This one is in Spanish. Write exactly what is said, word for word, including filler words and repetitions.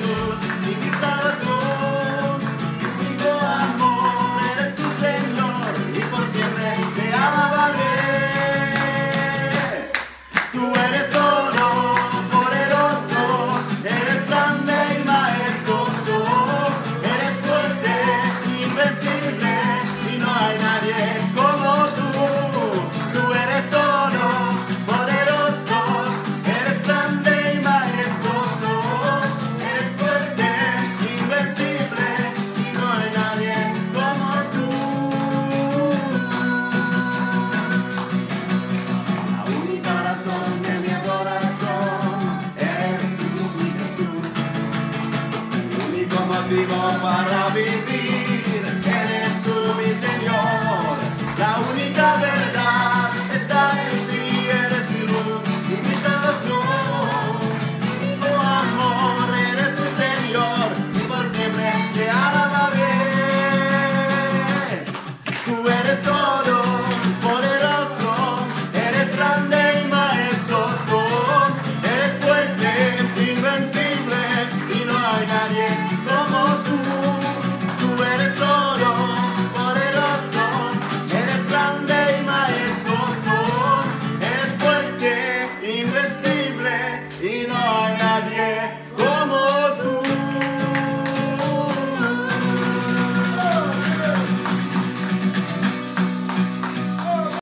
luz y mi salvación. Mi único amor, eres tu Señor, y por siempre te alabaré. Tú eres todo poderoso, eres grande y majestuoso, eres fuerte, invencible, y no hay nadie como tú. Tú eres todo poderoso, eres grande y majestuoso, eres fuerte, invencible, y no hay nadie como tú. La única razón de mi adoración eres tú, mi Jesús. Mi único motivo para vivir